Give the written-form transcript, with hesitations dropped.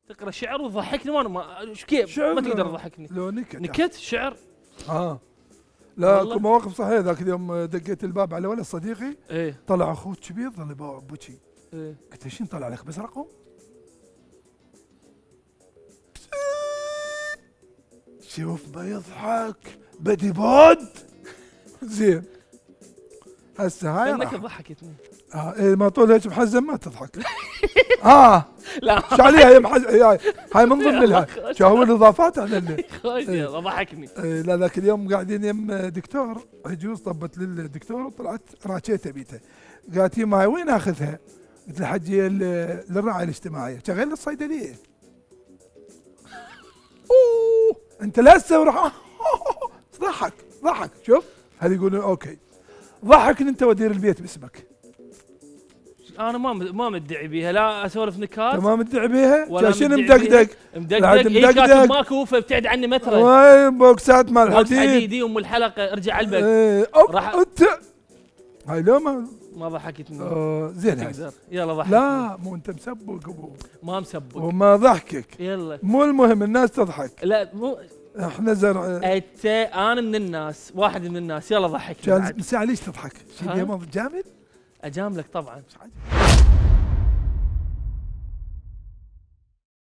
تقرا شعر وتضحكني وانا ما ايش كيف ما تقدر تضحكني. لو نكت نكت شعر. لا اكو مواقف صحيحه. ذاك اليوم دقيت الباب على ولد صديقي. ايه طلع اخوه كبير ظل بوجهي. ايه قلت له شنو طلع لك بس رقم؟ شوف ما يضحك بدي بود. زين هسه هاي انك ضحكتني. إيه ما طول هيك محزن ما تضحك. لا شو عليها هي هاي من ضمن لها. شو هو الاضافات على اللي يلا ضحكني. لا ذاك اليوم قاعدين يم دكتور عجوز. طبت للدكتور وطلعت راجيته بيته. قالت لي معي وين اخذها؟ قلت لها حجي للرعايه الاجتماعيه. شغل الصيدليه. انت لا تسوي ضحك شوف هذا يقول اوكي ضحكني انت ودير البيت باسمك. انا ما مدعي بيها لا اسولف نكات. ما مدعي بيها ولا شنو مدقدق اي كاتب ماكو فابتعد عني متر. وين بوكسات مال حديد حديدي ام الحلقه ارجع علبك. راح انت هاي لو ما ضحكتني. زين هاي يلا ضحك. لا مو انت مسبق ابو ما مسبق وما ضحكك. يلا مو المهم الناس تضحك. لا مو احنا زرع. انا من الناس واحد من الناس. يلا ضحكني. كان ساعة ليش تضحك؟ شي جامد؟ اجاملك طبعا.